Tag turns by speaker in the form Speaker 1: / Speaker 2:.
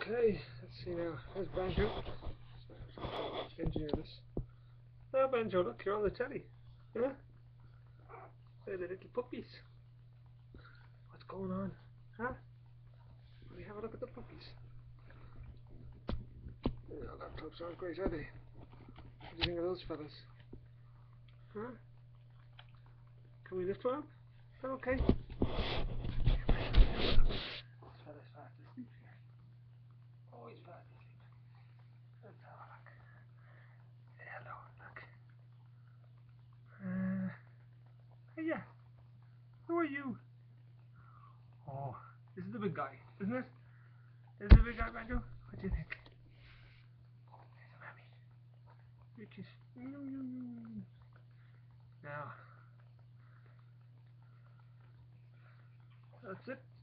Speaker 1: Okay, let's see now. There's Banjo. Engineer this. Oh, Banjo, look, you're on the telly. Yeah? They're the little puppies. What's going on? Huh? Let me have a look at the puppies. Yeah, laptops aren't great, are they? What do you think of those fellas? Huh? Can we lift one up? Okay. This fella's fast asleep here. Oh, he's fast asleep. Let's have a look. Hello, look. Hey, yeah. Who are you? Oh, this is the big guy, isn't it? This is the big guy, Banjo. What do you think? There's a mammy. Bitches. Now, that's it.